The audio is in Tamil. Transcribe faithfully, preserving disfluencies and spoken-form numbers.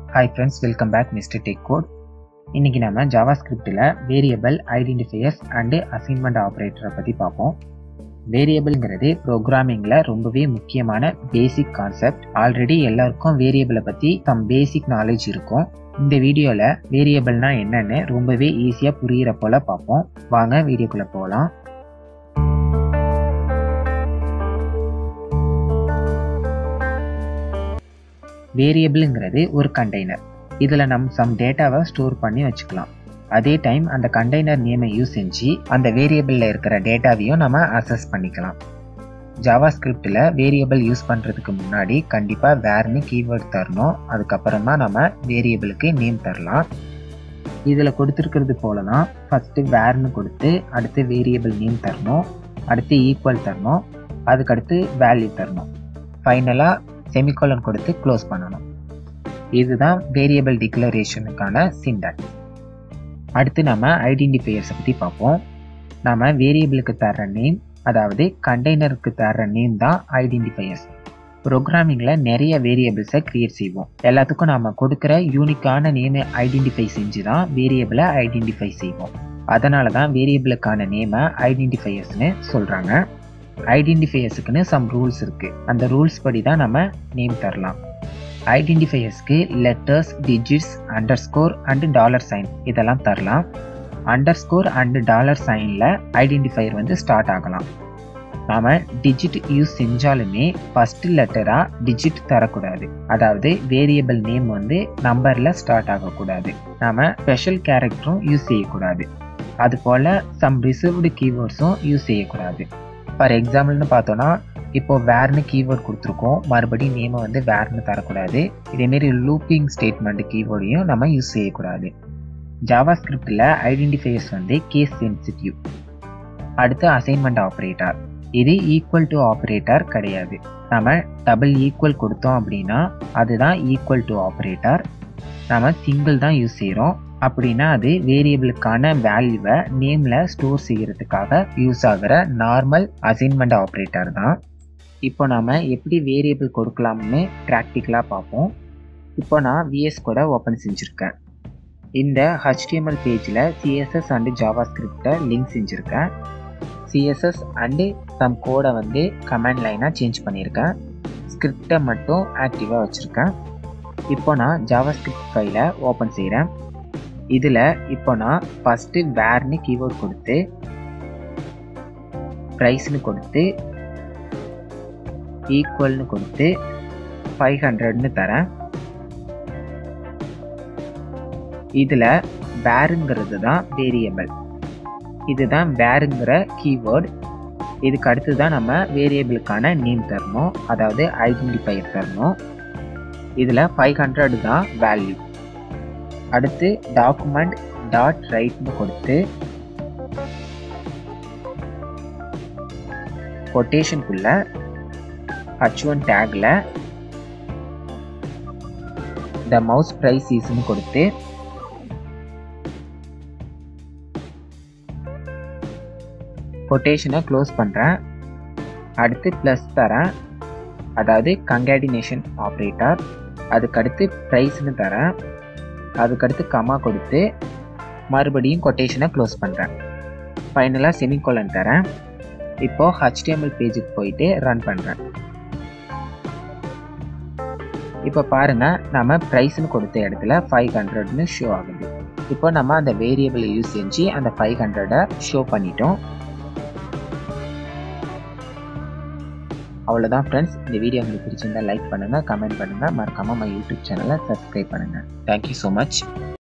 Hi friends, welcome back Mister Tech Code. இன்னைக்கு நாம ஜாவாஸ்கிரிப்ட்ல வேரியபிள் ஐடென்டிஃபையர்ஸ் அண்ட் அசைன்மெண்ட் ஆபரேட்டரை பத்தி பார்ப்போம். வேரியபிள்ங்கிறது ப்ரோக்ராமிங்ல ரொம்பவே முக்கியமான பேசிக் கான்செப்ட். ஆல்ரெடி எல்லாருக்கும் வேரியபிளை பத்தி சம் பேசிக் நாலேஜ் இருக்கும். இந்த வீடியோல வேரியபிள்னா என்னன்னு ரொம்பவே ஈஸியா புரியுற போல பார்ப்போம். வாங்க வீடியோக்குள்ள போகலாம். வேரியபிள்ங்கிறது ஒரு கண்டெய்னர். இதுல நம்ம சம் டேட்டாவை ஸ்டோர் பண்ணி வச்சுக்கலாம். அதே டைம் அந்த கண்டெய்னர் நேமை யூஸ் செஞ்சு அந்த வேரியபிள்ல இருக்கிற டேட்டாவையும் நம்ம அக்சஸ் பண்ணிக்கலாம். ஜாவாஸ்கிரிப்ட்ல வேரியபிள் யூஸ் பண்றதுக்கு முன்னாடி கண்டிப்பா வேர்னு கீவேர்ட் தரணும். அதுக்கப்புறம் தான் நம்ம வேரியபிளுக்கு நேம் தரலாம். இதுல கொடுத்துருக்கிறது போலதான் ஃபர்ஸ்ட் வேர்னு கொடுத்து அடுத்து வேரியபிள் நேம் தரணும், அடுத்து ஈக்குவல் தரணும், அதுக்கடுத்து வேல்யூ தரணும், ஃபைனலா செமிகோலன் கொடுத்து க்ளோஸ் பண்ணணும். இதுதான் வேரியபிள் டிக்ளரேஷனுக்கான சின்டாக்ஸ். அடுத்து நம்ம ஐடென்டிஃபையர்ஸை பற்றி பார்ப்போம். நம்ம வேரியபிளுக்கு தர்ற நேம், அதாவது கண்டெய்னருக்கு தர்ற நேம் தான் ஐடென்டிஃபையர்ஸ். ப்ரோக்ராமிங்கில் நிறைய வேரியபிள்ஸை கிரியேட் செய்வோம். எல்லாத்துக்கும் நம்ம கொடுக்குற யூனிக்கான நேமை ஐடென்டிஃபை செஞ்சு தான் வேரியபிளை ஐடென்டிஃபை செய்வோம். அதனால தான் வேரியபிளுக்கான நேமை ஐடென்டிஃபையர்ஸ்னு சொல்கிறாங்க. ஐடென்டிஃபையர்ஸுக்குன்னு சம் ரூல்ஸ் இருக்குது. அந்த ரூல்ஸ் படி தான் நம்ம நேம் தரலாம். ஐடென்டிஃபையர்ஸ்க்கு letters, digits, underscore and dollar sign இதெல்லாம் தரலாம். அண்டர் ஸ்கோர் அண்ட் டாலர் சைனில் ஐடென்டிஃபையர் வந்து ஸ்டார்ட் ஆகலாம். நாம் டிஜிட் யூஸ் செஞ்சாலுமே ஃபஸ்ட்டு லெட்டராக டிஜிட் தரக்கூடாது. அதாவது வேரியபிள் நேம் வந்து நம்பரில் ஸ்டார்ட் ஆகக்கூடாது. நாம் ஸ்பெஷல் கேரக்டரும் யூஸ் செய்யக்கூடாது. அதுபோல் சம் ரிசர்வ்டு கீவேர்ட்ஸும் யூஸ் செய்யக்கூடாது. ஃபார் எக்ஸாம்பிள்னு பார்த்தோன்னா, இப்போ வேர்னு கீவேர்ட் கொடுத்துருக்கோம், மறுபடியும் நேமை வந்து வேர்னு தரக்கூடாது. இதேமாரி லூப்பிங் ஸ்டேட்மெண்ட் கீவேர்டையும் நம்ம யூஸ் செய்யக்கூடாது. ஜாவாஸ்கிரிப்டில் ஐடென்டிஃபையர்ஸ் வந்து கேஸ் சென்சிட்டிவ். அடுத்து அசைன்மெண்ட் ஆப்ரேட்டர். இது ஈக்குவல் டு ஆப்ரேட்டர் கிடையாது. நம்ம டபுள் ஈக்குவல் கொடுத்தோம் அப்படின்னா அதுதான் ஈக்குவல் டு ஆப்ரேட்டர். நம்ம சிங்கிள் தான் யூஸ் செய்கிறோம் அப்படின்னா அது வேரியபிளுக்கான வேல்யூவை நேமில் ஸ்டோர் செய்கிறதுக்காக யூஸ் ஆகிற நார்மல் அசைன்மெண்ட் ஆப்ரேட்டர் தான். இப்போ நாம் எப்படி வேரியபிள் கொடுக்கலாம்னு ப்ராக்டிக்கலாக பார்ப்போம். இப்போ நான் விஎஸ் கோடை ஓப்பன் செஞ்சுருக்கேன். இந்த ஹெச்டிஎம்எல் பேஜில் சிஎஸ்எஸ் அண்டு ஜாவாஸ்கிரிப்டை லிங்க் செஞ்சுருக்கேன். சிஎஸ்எஸ் அண்டு சம் கோடை வந்து கமாண்ட் லைனாக சேஞ்ச் பண்ணியிருக்கேன். ஸ்கிரிப்டை மட்டும் ஆக்டிவாக வச்சுருக்கேன். இப்போ நான் ஜாவாஸ்கிரிப்ட் ஃபைலை ஓப்பன் செய்கிறேன். இதில் இப்போ நான் ஃபஸ்ட்டு வேர்னு கீவேர்ட் கொடுத்து ப்ரைஸ்னு கொடுத்து ஈக்குவல்னு கொடுத்து ஃபைவ் ஹண்ட்ரட்னு தரேன். இதில் வேருங்கிறது தான் வேரியபிள். இதுதான் வேருங்கிற கீவேர்டு. இதுக்கு அடுத்து தான் நம்ம வேரியபிளுக்கான நேம் தரணும், அதாவது ஐடென்டிஃபையர் தரணும். இதில் ஃபைவ் ஹண்ட்ரட் தான் வேல்யூ. அடுத்து டாக்குமெண்ட் டாட் ரைட்னு கொடுத்து கொட்டேஷனுக்குள்ள ஹச் ஒன் டேக்ல த மவுஸ் பிரைஸ் இஸ்னு கொடுத்து கொட்டேஷனை க்ளோஸ் பண்ணுறேன். அடுத்து ப்ளஸ் தரேன், அதாவது கங்காடினேஷன் ஆப்ரேட்டர். அதுக்கடுத்து ப்ரைஸ்னு தரேன். அதுக்கடுத்து கமா கொடுத்து மறுபடியும் கொட்டேஷனை க்ளோஸ் பண்ணுறேன். ஃபைனலாக செமிகோலன் தரேன். இப்போது ஹெச்டிஎம்எல் பேஜுக்கு போயிட்டு ரன் பண்ணுறேன். இப்போ பாருங்கள், நம்ம ப்ரைஸ்னு கொடுத்த இடத்துல ஃபைவ் ஹண்ட்ரட்னு ஷோ ஆகுது. இப்போ நம்ம அந்த வேரியபிளை யூஸ் செஞ்சு அந்த ஃபைவ் ஹண்ட்ரடை ஷோ பண்ணிட்டோம். அவ்வளோதான் ஃப்ரெண்ட்ஸ். இந்த வீடியோ உங்களுக்கு பிடிச்சிருந்தால் லைக் பண்ணுங்கள், கமெண்ட் பண்ணுங்கள், மறக்காமல் நம்ம யூடியூப் சேனலை சப்ஸ்கிரைப் பண்ணுங்கள். Thank you so much.